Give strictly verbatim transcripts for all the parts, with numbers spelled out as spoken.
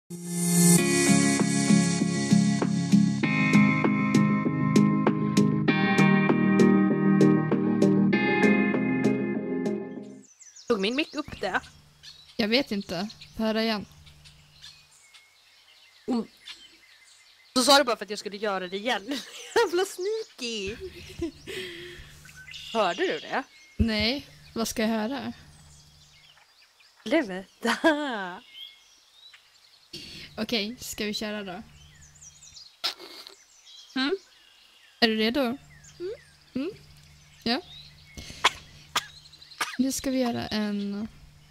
Tog min mick upp det? Jag vet inte. Får höra igen. Mm. Så sa du bara för att jag skulle göra det igen. Jävla sneaky. Hörde du det? Nej, vad ska jag höra? Leveta. Okej, ska vi köra då? Mm. Är du redo? Mm. Mm. Ja. Nu ska vi göra en...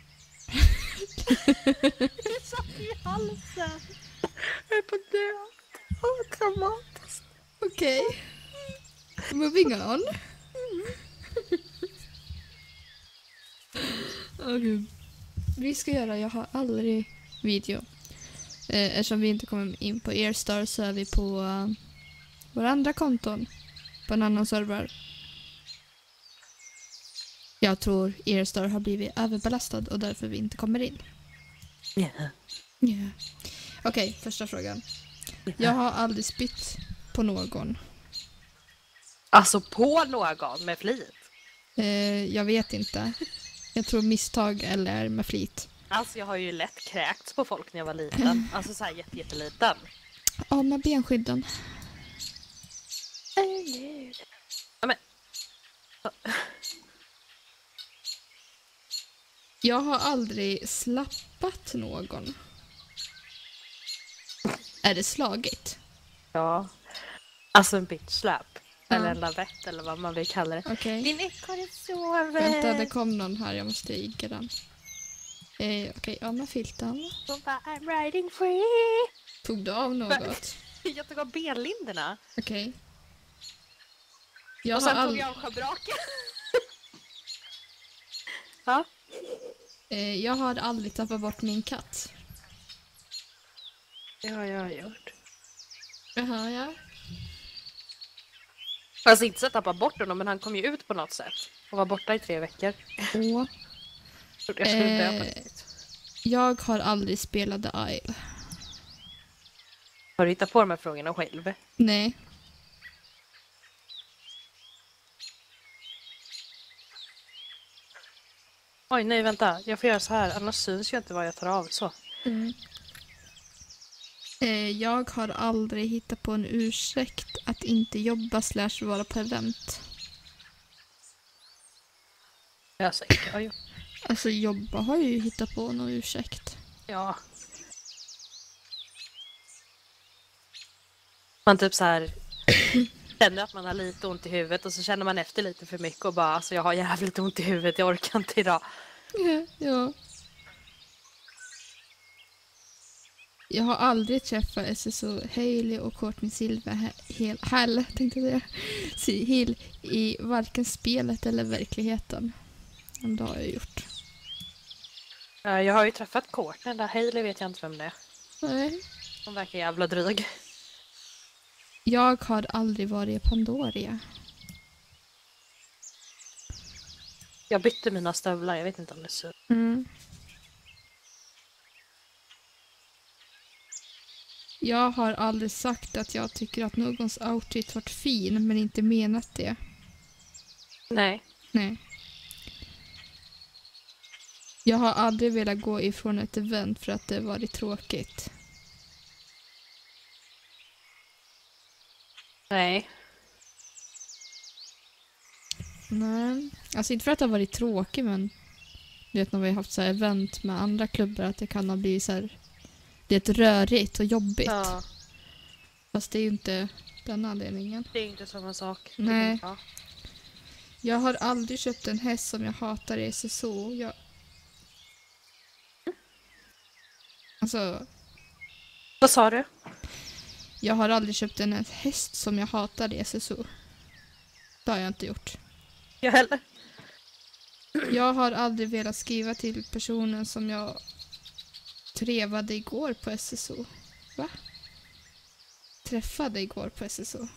Det satt i halsen. Jag är på död. Åh, dramatiskt. Okej. Moving on. Okay. Vi ska göra Jag har aldrig video. Eh, eftersom vi inte kommer in på Erstar så är vi på uh, våra andra konton. På en annan server. Jag tror Erstar har blivit överbelastad och därför vi inte kommer in. Ja. Yeah. Yeah. Okej, okay, första frågan. Jag har aldrig spytt på någon. Alltså på någon med flit? Eh, jag vet inte. Jag tror misstag eller med flit. Alltså jag har ju lätt kräkts på folk när jag var liten. Alltså så här jätte, jätteliten. Ja, med benskydden. Ja, men... Jag har aldrig slappat någon. Är det slagit? Ja. Alltså en bitch slap. Ja. Eller en lavett eller vad man vill kalla det. Okej. Din ekorre sover. Vänta, det kom någon här. Jag måste igga den. Eh, Okej, okay. Ja, med filten. Hon bara, I'm riding free. Tog du av något? Jag tog av benlinderna. Okej. Okay. Och sen tog jag av schabraken. Ja. Eh, jag har aldrig tappat bort min katt. Det har jag gjort. Jaha, ja. Alltså inte så att tappa bort honom, men han kom ju ut på något sätt. Och var borta i tre veckor. Åh. Jag skulle eh, dö Jag har aldrig spelat The Isle. Har du hittat på de här frågorna själv? Nej. Oj, nej vänta. Jag får göra så här. Annars syns ju inte vad jag tar av. Så. Mm. Eh, jag har aldrig hittat på en ursäkt att inte jobba slash vara på event. Jag säkert jag har gjort. Alltså jobba har ju hittat på någon ursäkt. Ja. Man typ så här känner att man har lite ont i huvudet och så känner man efter lite för mycket och bara alltså jag har jävligt ont i huvudet, jag orkar inte idag. Ja, ja. Jag har aldrig träffat S S O Hailey och Courtney Silverhall tänkte jag säga. Hill i varken spelet eller verkligheten. Men det har jag gjort. Jag har ju träffat Courtney där. Hailey vet jag inte vem det är. Nej. Hon verkar jävla dryg. Jag har aldrig varit i Pandoria. Jag bytte mina stövlar, jag vet inte om det är så. Mm. Jag har aldrig sagt att jag tycker att någons outfit varit fin men inte menat det. Nej. Nej. Jag har aldrig velat gå ifrån ett event för att det varit tråkigt. Nej. Nej. Alltså inte för att det har varit tråkigt men du vet när vi har haft så här event med andra klubbar att det kan ha blivit så här det är rörigt och jobbigt. Ja. Fast det är ju inte den anledningen. Det är inte samma sak. Nej. Ja. Jag har aldrig köpt en häst som jag hatar i S S O. Jag... Alltså... Vad sa du? Jag har aldrig köpt en häst som jag hatar i S S O. Det har jag inte gjort. Jag heller. Jag har aldrig velat skriva till personen som jag trevade igår på S S O. Va? Träffade igår på S S O.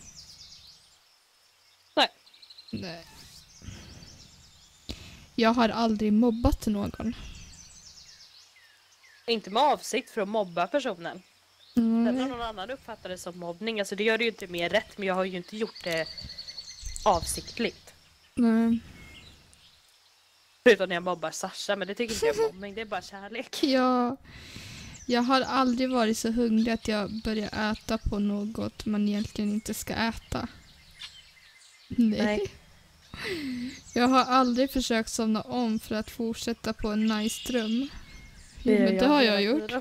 Nej. Nej. Jag har aldrig mobbat någon. Inte med avsikt för att mobba personen. Mm. Sen har någon annan uppfattar det som mobbning. Alltså det gör det ju inte mer rätt, men jag har ju inte gjort det avsiktligt. Nej. Förutom när jag mobbar Sasha, men det tycker inte jag är mobbning, det är bara kärlek. Jag, jag har aldrig varit så hungrig att jag börjar äta på något man egentligen inte ska äta. Nej. Nej. Jag har aldrig försökt somna om för att fortsätta på en nice dröm. Jo, men det har jag gjort.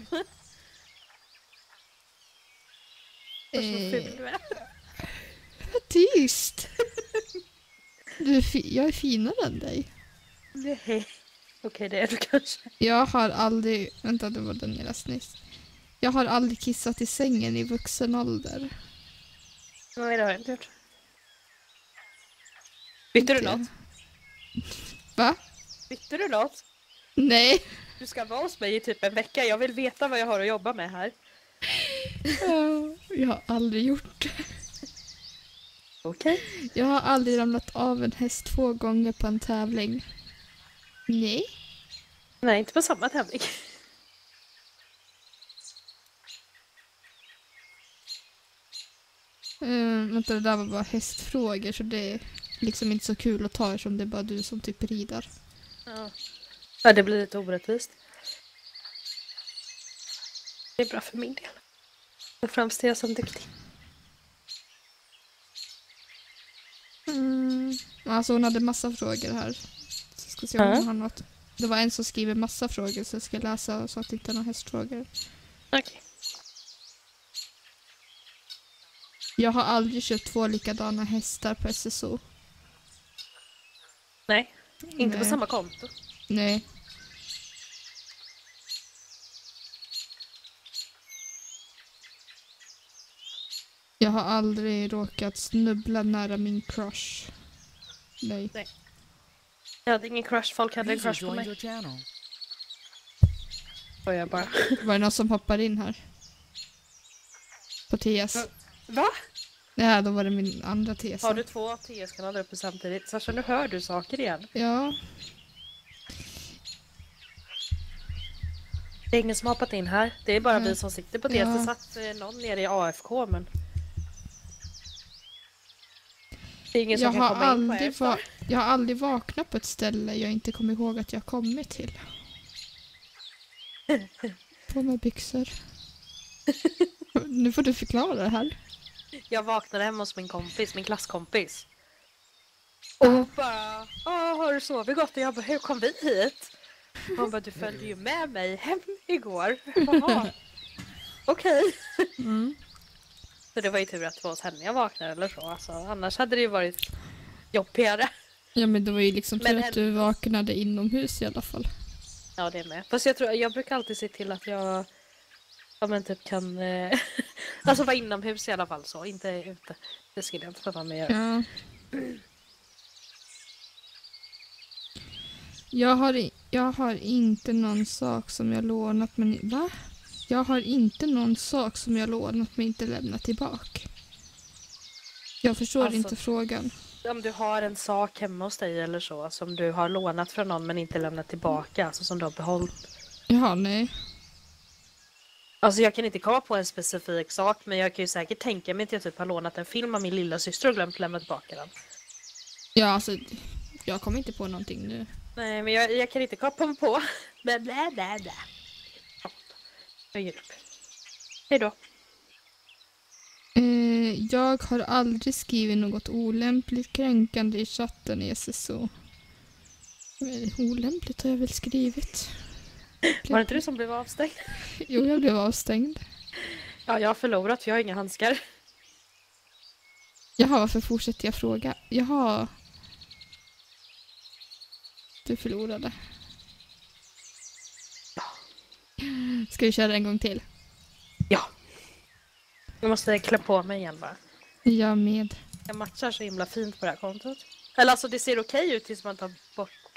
Eh, tyst! Du är fi- jag är finare än dig. Nej. Okej, det är du kanske. Jag har aldrig... Vänta, det var den jag läste nyss. Jag har aldrig kissat i sängen i vuxen ålder. Nej, det har jag inte gjort. Bytte du Okej. något? Va? Bytte du något? Nej. Du ska vara hos mig i typ en vecka. Jag vill veta vad jag har att jobba med här. Ja, jag har aldrig gjort det. Okej. Jag har aldrig ramlat av en häst två gånger på en tävling. Nej. Nej, inte på samma tävling. Uh, vänta, det där var bara hästfrågor så det är liksom inte så kul att ta eftersom det är bara du som typ ridar. Ja. Ja, det blir lite orättvist. Det är bra för min del. Jag framstår jag som duktig. Mm. Alltså hon hade massa frågor här. Så ska se om Ja. hon har något. Det var en som skriver massa frågor så jag ska läsa så att det inte är några hästfrågor. Okej. Jag har aldrig köpt två likadana hästar på S S O. Nej, inte på Nej. samma konto. Nej. Jag har aldrig råkat snubbla nära min crush. Nej. Jag hade ingen crush, folk hade en User crush på joined mig. your channel. Och jag bara... Var det någon som hoppar in här? På T S. Va? Ja, då var det min andra T S. Har du två T S-kanaler uppe samtidigt? Sasha, nu hör du saker igen. Ja. Det är ingen som har hoppat in här. Det är bara Mm. vi som sitter på T S. Ja. Det satt eh, någon nere i A F K, men... Det är ingen som Jag kan har, komma in på aldrig efter. va- jag har aldrig vaknat på ett ställe jag inte kommer ihåg att jag kommit till. På med byxor. Nu får du förklara det här. Jag vaknade hemma hos min kompis, min klasskompis. Och bara, åh, har du sovit gott? Och jag bara, hur kom vi hit? Och hon bara, du följde ju med mig hem igår. Jaha. Okej. Mm. Så det var ju tur att det var hos henne jag vaknade eller så. Alltså, annars hade det ju varit jobbigare. Ja, men det var ju liksom Men tur en- att du vaknade inomhus i alla fall. Ja, det är med. Fast jag tror, jag brukar alltid se till att jag, ja men typ kan, eh, alltså vara inomhus i alla fall så, inte ute. Det skulle jag inte få vara med göra. Ja. Jag har, i- jag har inte någon sak som jag lånat men... Va? Jag har inte någon sak som jag lånat men inte lämnat tillbaka. Jag förstår Alltså- inte frågan. Om du har en sak hemma hos dig eller så, som du har lånat från någon men inte lämnat tillbaka, alltså som du har behållit. Jaha, nej. Alltså jag kan inte komma på en specifik sak, men jag kan ju säkert tänka mig att jag typ har lånat en film av min lilla syster och glömt lämna tillbaka den. Ja, alltså... Jag kommer inte på någonting nu. Nej, men jag, jag kan inte komma på. Men blä, blä, blä. Ja, jag ger upp. Hej då. Eh, jag har aldrig skrivit något olämpligt kränkande i chatten i S S O. Men olämpligt har jag väl skrivit. Var det inte du som blev avstängd? Jo, jag blev avstängd. Ja, jag har förlorat för jag har inga handskar. Jaha, varför fortsätter jag fråga? Jaha. Du förlorade. Ska vi köra en gång till? Ja. Jag måste klä på mig igen bara. Jag med. Jag matchar så himla fint på det här kontot. Eller alltså det ser okej ut tills man tar bort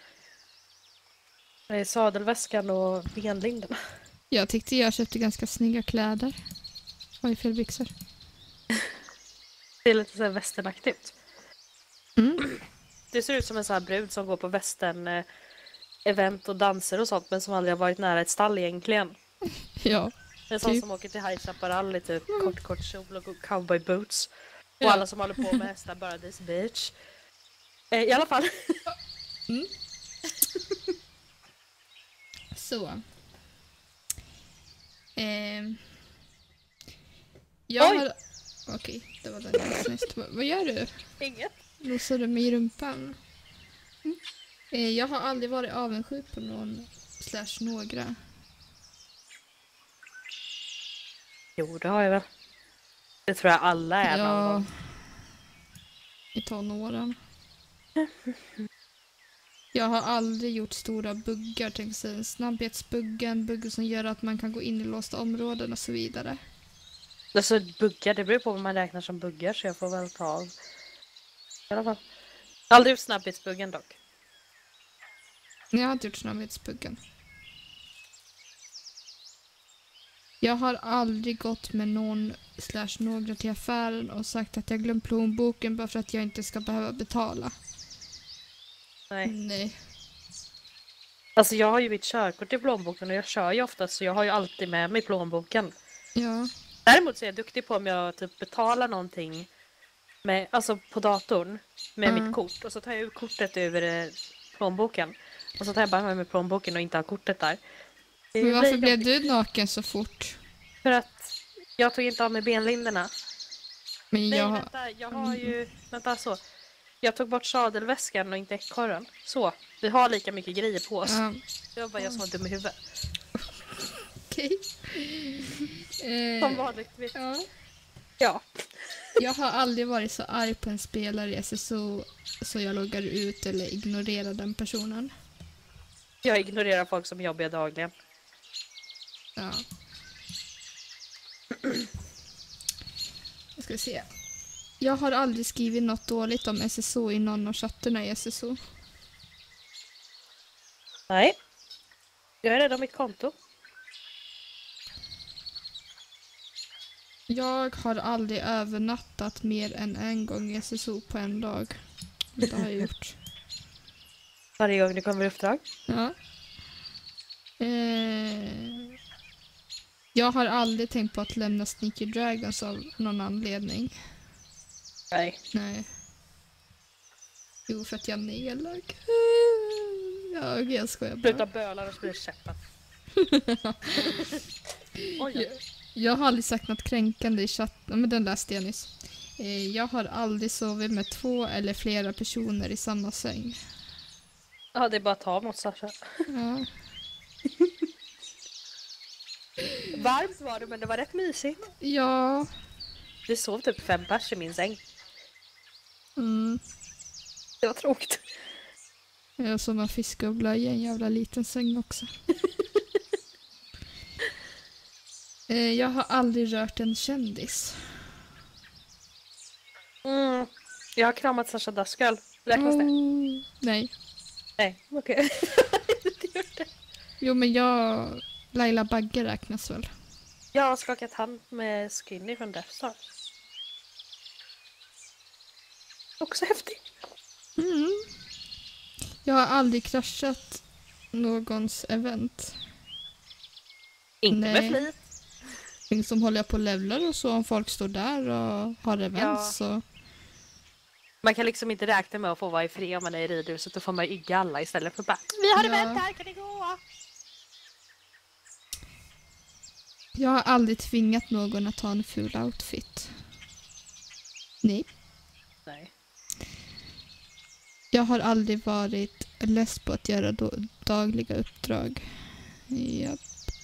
uh, sadelväskan och benlinderna. Jag tyckte jag köpte ganska snygga kläder. Oj, fel byxor. Det är lite så här västernaktigt. Mm. Det ser ut som en sån här brud som går på västern, eh, event och danser och sånt men som aldrig har varit nära ett stall egentligen. Ja. En sån Typ. som åker till High Chaparral i typ kort kort kjol och cowboy boots. Och Ja. alla som håller på med hästar bara this bitch. Eh, I alla fall. Mm. Så. Ehm. Jag Oj! har... Okej, det var den jag nyss. Vad vad gör du? Inget. Nosar du mig i rumpan? Eh, jag har aldrig varit avundsjuk på någon slash några. Jo, det har jag väl. Det tror jag alla är någon Ja, gång. i tonåren. Jag har aldrig gjort stora buggar, tänk sig snabbhetsbuggen, buggar som gör att man kan gå in i låsta områden och så vidare. Alltså buggar, det beror på vad man räknar som buggar så jag får väl ta av. I alla fall. Aldrig gjort snabbhetsbuggen dock. Jag har inte gjort snabbhetsbuggen. Jag har aldrig gått med någon slash några till affären och sagt att jag glömt plånboken bara för att jag inte ska behöva betala. Nej. Nej. Alltså jag har ju mitt körkort i plånboken och jag kör ju ofta så jag har ju alltid med mig plånboken. Ja. Däremot så är jag duktig på om jag typ betalar någonting med, alltså på datorn med Mm. mitt kort och så tar jag ut kortet över eh, plånboken och så tar jag bara med mig plånboken och inte har kortet där. Det Men varför blir blev jobbigt du naken så fort? För att jag tog inte av mig benlinderna. Men Nej jag... vänta, jag har ju, vänta så. Jag tog bort sadelväskan och inte ekorren. Så, vi har lika mycket grejer på oss. Ja, Det var bara jag som var dum i huvudet. okej. Som Eh, vanligtvis. ja. Ja. Jag har aldrig varit så arg på en spelare i S S O så jag loggar ut eller ignorerar den personen. Jag ignorerar folk som jobbar dagligen. Ja. Jag ska se. Jag har aldrig skrivit något dåligt om S S O i någon av chatterna i S S O. Nej. Jag är rädd om mitt konto. Jag har aldrig övernattat mer än en gång i S S O på en dag. Det har jag gjort. Varje gång det kommer uppdrag. Ja. Eh, jag har aldrig tänkt på att lämna Sneaky Dragons av någon anledning. Nej. Nej. Jo, för att jag är elak. Ja, okej, jag skojar Sluta bara. bölar och sprida käppen. Oj, Jag, jag har aldrig sagt något kränkande i chatten, men den läste jag nyss. Eh, jag har aldrig sovit med två eller flera personer i samma säng. ja, det är bara att ta mot Sasha. Ja. Varmt var det, men det var rätt mysigt. Ja. Det sov typ fem pers i min säng. Mm. Det var tråkigt. Jag som en fiskbubbla i en jävla liten säng också. eh, jag har aldrig rört en kändis. Mm. Jag har kramat Sasha Daskal. Räknas det? Oh, nej. Nej, okej. Det gör det. Jo, men jag... Laila Bagge räknas väl? Jag har skakat hand med Skinny från Death Star. Också häftigt. Mm. Jag har aldrig kraschat någons event. Inte Nej. med flit. Liksom håller jag på och levlar och så om folk står där och har event Ja. så... Man kan liksom inte räkna med att få vara i fred om man är i ridhuset. Då får man ygga alla istället för bara vi har Ja. event här, kan ni gå? Jag har aldrig tvingat någon att ha en ful outfit. Nej. Nej. Jag har aldrig varit less på att göra do- dagliga uppdrag. Japp.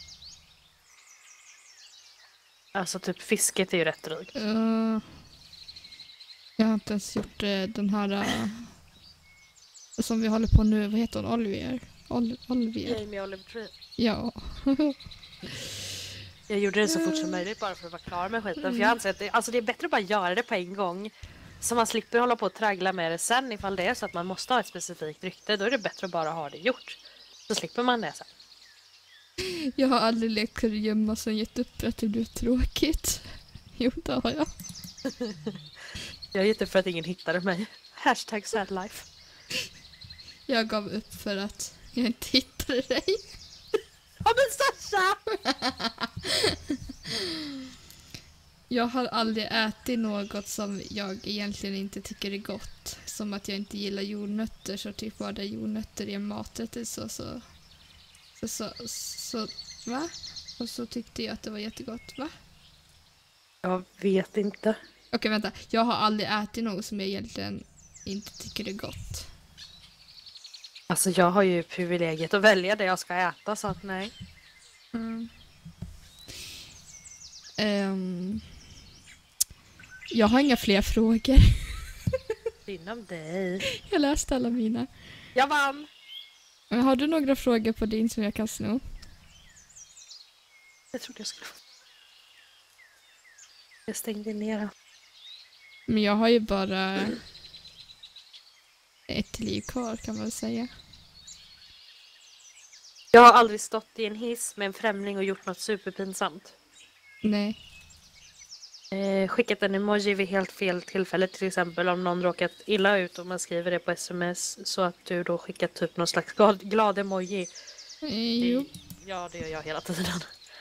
Alltså typ fisket är ju rätt drygt. Uh, jag har inte ens gjort uh, den här uh, som vi håller på nu. Vad heter hon? Olivier? Ol- Olivier? Jamie Oliver Tree. Ja. Jag gjorde det så fort som möjligt bara för att vara klar med skiten. För jag anser att det, alltså det är bättre att bara göra det på en gång. Så man slipper hålla på och traggla med det sen ifall det är så att man måste ha ett specifikt rykte. Då är det bättre att bara ha det gjort. Så slipper man det sen. Jag har aldrig lekt kurragömma som gett upp för att det blev tråkigt. Jo, det har jag. Jag gett upp för att ingen hittade mig. Hashtag sad life. Jag gav upp för att Jag inte hittade dig. Ja men Sasha! Jag har aldrig ätit något som jag egentligen inte tycker är gott. Som att jag inte gillar jordnötter, så typ var det jordnötter i en maträtt så så, så så så va? Och så tyckte jag att det var jättegott, va? Jag vet inte. Okej, vänta. Jag har aldrig ätit något som jag egentligen inte tycker är gott. Alltså jag har ju privilegiet att välja det jag ska äta, så att nej. Mm. Um, jag har inga fler frågor. Synd om dig. Jag läste alla mina. Jag vann! Men har du några frågor på din som jag kan sno? Jag trodde jag skulle få. Jag stängde ner den. Men jag har ju bara ett liv kvar, kan man väl säga. Jag har aldrig stått i en hiss med en främling och gjort något superpinsamt. Nej. Eh, skickat en emoji vid helt fel tillfälle, till exempel om någon råkat illa ut och man skriver det på sms, så att du då skickat typ någon slags glad, glad emoji. Eh, jo. Ja, det gör jag hela tiden.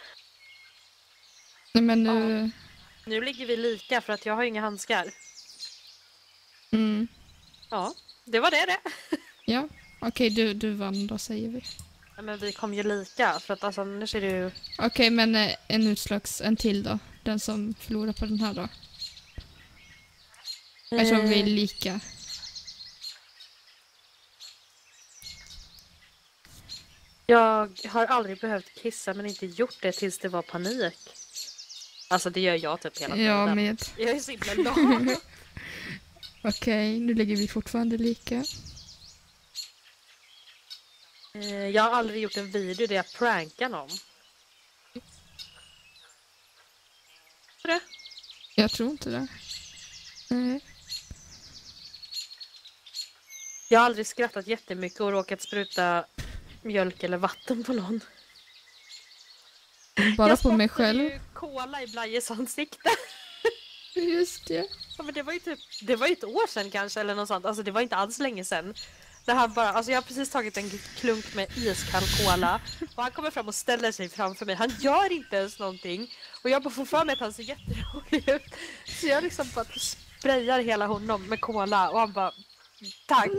Nej, men nu... Ja. Nu ligger vi lika för att jag har inga handskar. Mm. Ja, det var det det. Ja, okej, du, du vann då, säger vi. Ja, men vi kom ju lika, för att alltså, annars är det ju... Okej, men eh, en utslags, en till då. Den som förlorar på den här då. Eftersom vi är lika. Jag har aldrig behövt kissa men inte gjort det tills det var panik. Alltså det gör jag typ hela tiden. Ja, med. Jag är så himla lam. Okej, nu ligger vi fortfarande lika. Eh, Jag har aldrig gjort en video där jag prankar någon. Det? Jag tror inte det. Nej. Jag har aldrig skrattat jättemycket och råkat spruta mjölk eller vatten på någon. Bara jag på mig spottade själv. ju cola i Blajes ansikte. Just det. Ja, men det var ju typ, det var ju ett år sedan kanske eller något sånt. Alltså det var inte alls länge sedan. Det här bara, alltså jag har precis tagit en klunk med iskall cola och han kommer fram och ställer sig framför mig. Han gör inte ens någonting och jag bara får för mig att han ser jätterolig ut. Så jag liksom bara sprayar hela honom med cola och han bara tack.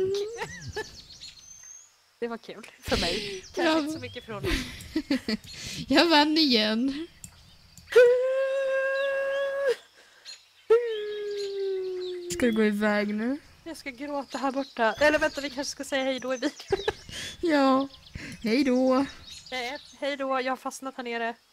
Det var kul för mig. Kanske Ja. inte så mycket för honom. Jag vann igen. Ska du gå iväg nu? Jag ska gråta här borta. Eller vänta, vi kanske ska säga hej då i videon. Ja. Hej då. Nej, hej då, jag har fastnat här nere.